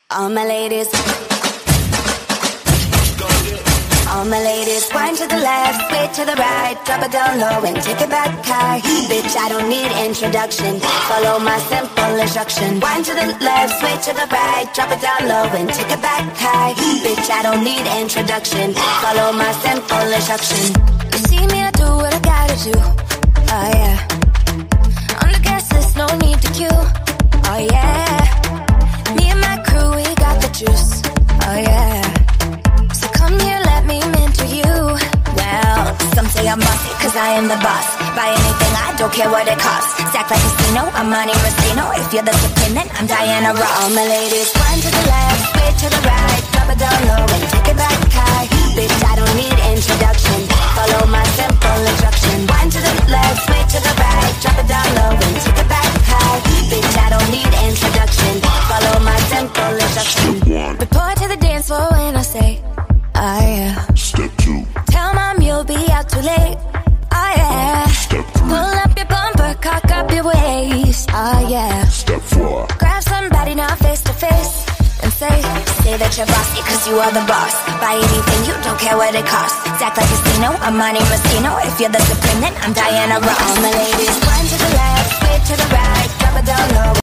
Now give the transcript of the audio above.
All my ladies, all my ladies, wind to the left, sway to the right, drop it down low and take it back high. Bitch, I don't need introduction, follow my simple instruction. Wind to the left, sway to the right, drop it down low and take it back high. Bitch, I don't need introduction, follow my simple instruction. You see me, I do what I gotta do, oh yeah. On the gas list, no need to queue, oh yeah. Me and my crew, we got the juice, oh yeah. So come here, let me mentor you. Well, some say I'm bossy, cause I am the boss. Buy anything, I don't care what it costs. Stack like a casino, I'm Monte Rustino. If you're the supreme, then I'm Diana Ross. All my ladies, wind to the left, sway to the right, drop it down low and take it back high. Bitch, I don't need introduction, follow my simple instruction. Wind to the left, sway to the right, drop it down low and take it back high. Bitch, I don't need introduction, follow my simple instruction. Report to the dance floor when I say, oh yeah. Step 2. Tell mom you'll be out too late, oh yeah. Step 3. Pull up your bumper, cock up your waist, oh yeah. Step 4. Grab somebody now face to face and say that you're bossy cause you are the boss. Buy anything, you don't care what it costs. Stack like a casino, I'm Monte Rustino. If you're the supreme, then I'm Diana Ross. All my ladies, wind to the left, sway to the right, drop it down low.